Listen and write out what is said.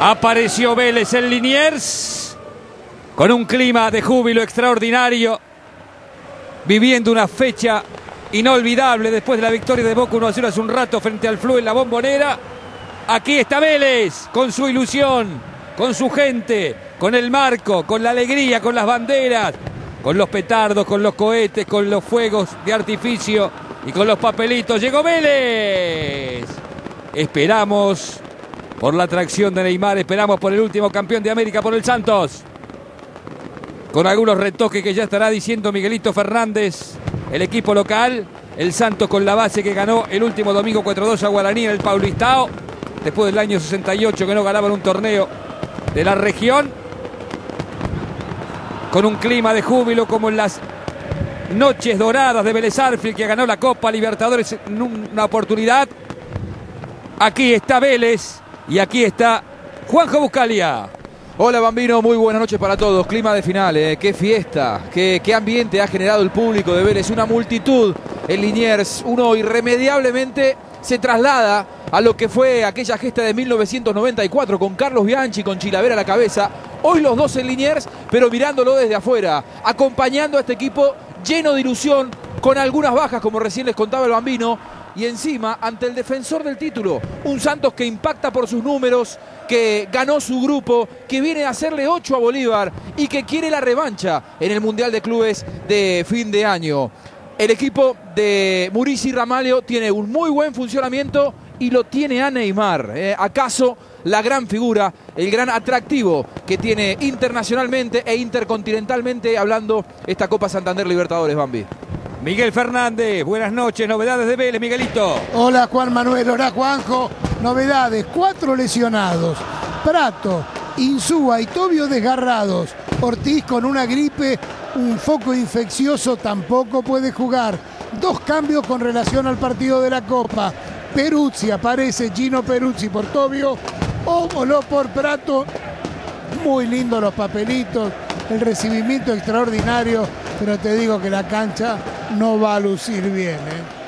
Apareció Vélez en Liniers con un clima de júbilo extraordinario, viviendo una fecha inolvidable después de la victoria de Boca 1-0 hace un rato frente al Flu en la Bombonera. Aquí está Vélez con su ilusión, con su gente, con el marco, con la alegría, con las banderas, con los petardos, con los cohetes, con los fuegos de artificio y con los papelitos. ¡Llegó Vélez! Esperamos por la atracción de Neymar, esperamos por el último campeón de América, por el Santos. Con algunos retoques que ya estará diciendo Miguelito Fernández, el equipo local. El Santos con la base que ganó el último domingo 4-2 a Guaraní en el Paulistao, después del año 68 que no ganaban un torneo de la región. Con un clima de júbilo como en las noches doradas de Vélez Sarsfield, que ganó la Copa Libertadores en una oportunidad. Aquí está Vélez y aquí está Juanjo Buscalia. Hola Bambino, muy buenas noches para todos. Clima de final, qué fiesta, qué ambiente ha generado el público de Vélez. Una multitud en Liniers. Uno irremediablemente se traslada a lo que fue aquella gesta de 1994 con Carlos Bianchi, con Chilavera a la cabeza. Hoy los dos en Liniers, pero mirándolo desde afuera, acompañando a este equipo lleno de ilusión, con algunas bajas como recién les contaba el Bambino. Y encima, ante el defensor del título, un Santos que impacta por sus números, que ganó su grupo, que viene a hacerle 8 a Bolívar y que quiere la revancha en el Mundial de Clubes de fin de año. El equipo de Muricy Ramalho tiene un muy buen funcionamiento y lo tiene a Neymar. ¿Acaso la gran figura, el gran atractivo que tiene internacionalmente e intercontinentalmente hablando esta Copa Santander Libertadores, Bambi? Miguel Fernández, buenas noches, novedades de Vélez, Miguelito. Hola Juan Manuel, hola Juanjo, novedades, 4 lesionados, Prato, Insúa y Tobio desgarrados, Ortiz con una gripe, un foco infeccioso, tampoco puede jugar, 2 cambios con relación al partido de la Copa, Peruzzi, aparece Gino Peruzzi por Tobio, Ómolo por Prato, muy lindos los papelitos, el recibimiento extraordinario, pero te digo que la cancha no va a lucir bien,